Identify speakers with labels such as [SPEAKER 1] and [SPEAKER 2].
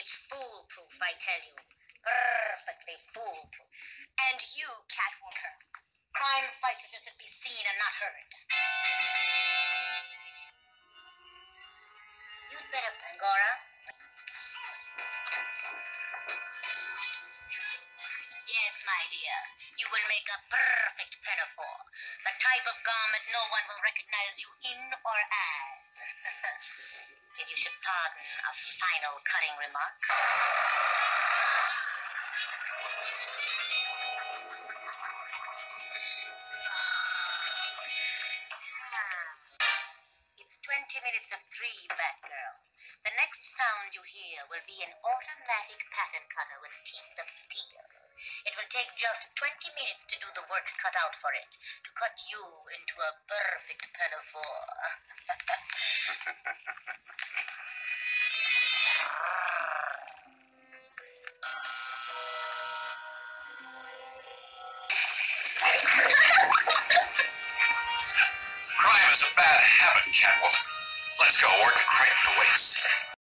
[SPEAKER 1] It's foolproof, I tell you. Perfectly foolproof. And you, Catwoman, crime fighters should be seen and not heard. You'd better, Angora. Yes, my dear. You will make a perfect pinafore. The type of garment no one will recognize you in or as. If you should pardon a final cutting remark. It's 20 minutes of 3, Batgirl. The next sound you hear will be an automatic pattern cutter with teeth of steel. It will take just 20 minutes to do the work cut out for it, to cut you into a perfect pinafore.
[SPEAKER 2] Crime is a bad habit, Catwoman. Let's go, or the Crichton awaits.